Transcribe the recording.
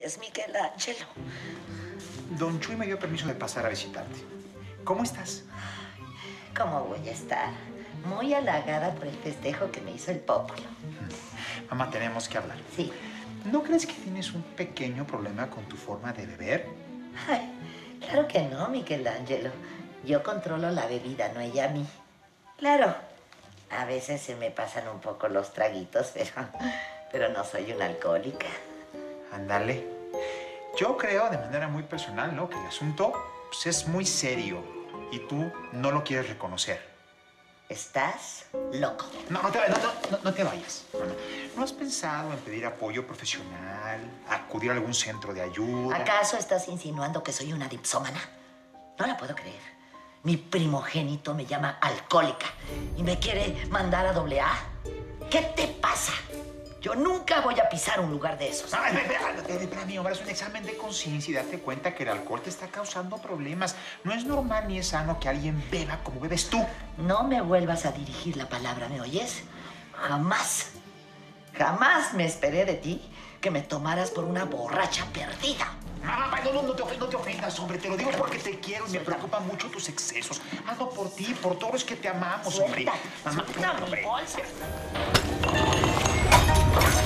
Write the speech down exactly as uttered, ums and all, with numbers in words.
es Michelangelo. Don Chuy me dio permiso de pasar a visitarte. ¿Cómo estás? ¿Cómo voy a estar? Muy halagada por el festejo que me hizo el Popolo. Mamá, tenemos que hablar. Sí. ¿No crees que tienes un pequeño problema con tu forma de beber? Ay, claro que no, Michelangelo. Yo controlo la bebida, no ella a mí. Claro, a veces se me pasan un poco los traguitos, pero, pero no soy una alcohólica. Ándale. Yo creo de manera muy personal, ¿no?, que el asunto pues, es muy serio y tú no lo quieres reconocer. ¿Estás loco? No, no te, no, no, no te vayas. No, no. ¿No has pensado en pedir apoyo profesional, acudir a algún centro de ayuda? ¿Acaso estás insinuando que soy una dipsómana? No la puedo creer. Mi primogénito me llama alcohólica y me quiere mandar a doble A. ¿Qué te pasa? Yo nunca voy a pisar un lugar de esos. Ay, espera, espera, espera, mi hombre, es un examen de conciencia y date cuenta que el alcohol te está causando problemas. No es normal ni es sano que alguien beba como bebes tú. No me vuelvas a dirigir la palabra, ¿me oyes? Jamás, jamás me esperé de ti que me tomaras por una borracha perdida. Mamá, no, no, no, te ofendas, no te ofendas, hombre. Te lo digo porque te quiero y me preocupan mucho tus excesos. Hazlo por ti, por todos los que te amamos, hombre. Suelta, Mamá, suelta mi hombre. bolsa.